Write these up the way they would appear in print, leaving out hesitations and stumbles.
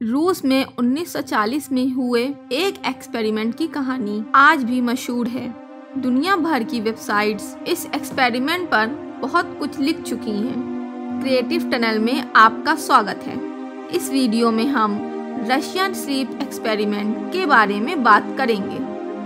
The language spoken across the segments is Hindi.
रूस में 1940 में हुए एक एक्सपेरिमेंट की कहानी आज भी मशहूर है। दुनिया भर की वेबसाइट्स इस एक्सपेरिमेंट पर बहुत कुछ लिख चुकी हैं। क्रिएटिव टनल में आपका स्वागत है। इस वीडियो में हम रशियन स्लीप एक्सपेरिमेंट के बारे में बात करेंगे।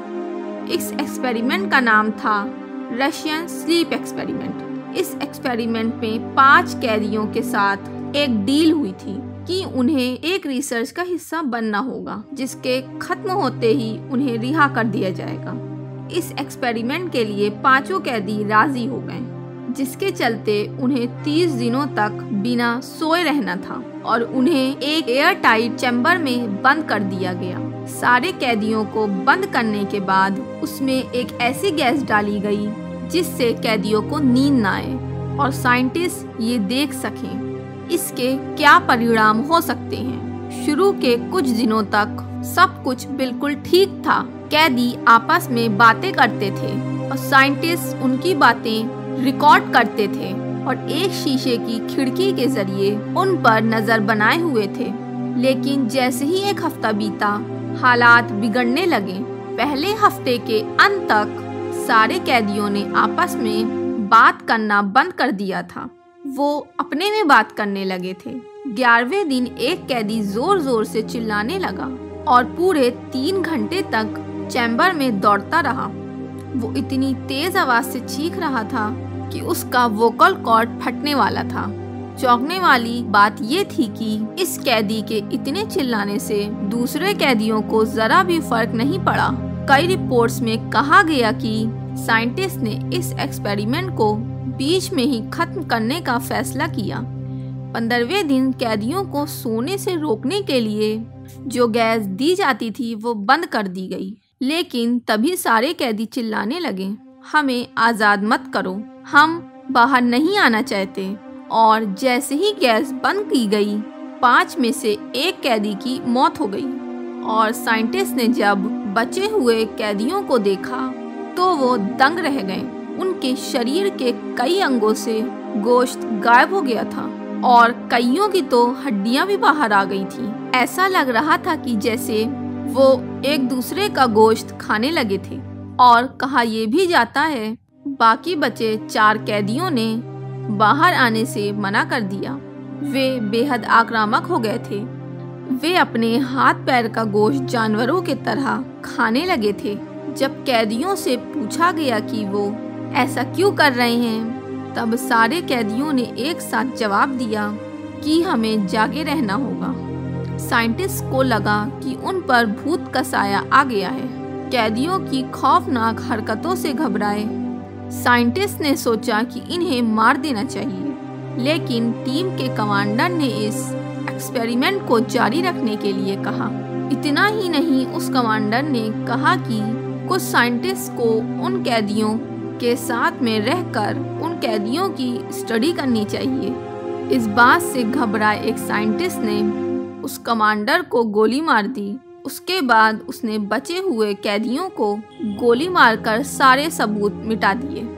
इस एक्सपेरिमेंट का नाम था रशियन स्लीप एक्सपेरिमेंट। इस एक्सपेरिमेंट में 5 कैदियों के साथ एक डील हुई थी कि उन्हें एक रिसर्च का हिस्सा बनना होगा, जिसके खत्म होते ही उन्हें रिहा कर दिया जाएगा। इस एक्सपेरिमेंट के लिए 5 कैदी राजी हो गए, जिसके चलते उन्हें 30 दिनों तक बिना सोए रहना था और उन्हें एक एयर टाइट चैम्बर में बंद कर दिया गया। सारे कैदियों को बंद करने के बाद उसमें एक ऐसी गैस डाली गई जिससे कैदियों को नींद न आए और साइंटिस्ट ये देख सकें इसके क्या परिणाम हो सकते हैं। शुरू के कुछ दिनों तक सब कुछ बिल्कुल ठीक था। कैदी आपस में बातें करते थे और साइंटिस्ट उनकी बातें रिकॉर्ड करते थे और एक शीशे की खिड़की के जरिए उन पर नजर बनाए हुए थे। लेकिन जैसे ही एक हफ्ता बीता, हालात बिगड़ने लगे। पहले हफ्ते के अंत तक सारे कैदियों ने आपस में बात करना बंद कर दिया था। वो अपने में बात करने लगे थे। 11वें दिन एक कैदी जोर जोर से चिल्लाने लगा और पूरे 3 घंटे तक चैम्बर में दौड़ता रहा। वो इतनी तेज आवाज से चीख रहा था कि उसका वोकल कॉर्ड फटने वाला था। चौंकने वाली बात ये थी कि इस कैदी के इतने चिल्लाने से दूसरे कैदियों को जरा भी फर्क नहीं पड़ा। कई रिपोर्ट्स में कहा गया कि साइंटिस्ट ने इस एक्सपेरिमेंट को बीच में ही खत्म करने का फैसला किया। 15वें दिन कैदियों को सोने से रोकने के लिए जो गैस दी जाती थी वो बंद कर दी गई। लेकिन तभी सारे कैदी चिल्लाने लगे, हमें आज़ाद मत करो, हम बाहर नहीं आना चाहते। और जैसे ही गैस बंद की गई, 5 में से एक कैदी की मौत हो गई। और साइंटिस्ट ने जब बचे हुए कैदियों को देखा तो वो दंग रह गए। उनके शरीर के कई अंगों से गोश्त गायब हो गया था और कईयों की तो हड्डियां भी बाहर आ गई थी। ऐसा लग रहा था कि जैसे वो एक दूसरे का गोश्त खाने लगे थे। और कहा यह भी जाता है बाकी बचे 4 कैदियों ने बाहर आने से मना कर दिया। वे बेहद आक्रामक हो गए थे। वे अपने हाथ पैर का गोश्त जानवरों की तरह खाने लगे थे। जब कैदियों से पूछा गया कि वो ऐसा क्यों कर रहे हैं, तब सारे कैदियों ने एक साथ जवाब दिया कि हमें जागे रहना होगा। साइंटिस्ट को लगा कि उन पर भूत का साया आ गया है। कैदियों की खौफनाक हरकतों से घबराए साइंटिस्ट ने सोचा कि इन्हें मार देना चाहिए। लेकिन टीम के कमांडर ने इस एक्सपेरिमेंट को जारी रखने के लिए कहा। इतना ही नहीं, उस कमांडर ने कहा कि कुछ साइंटिस्ट को उन कैदियों के साथ में रहकर उन कैदियों की स्टडी करनी चाहिए। इस बात से घबराए एक साइंटिस्ट ने उस कमांडर को गोली मार दी। उसके बाद उसने बचे हुए कैदियों को गोली मारकर सारे सबूत मिटा दिए।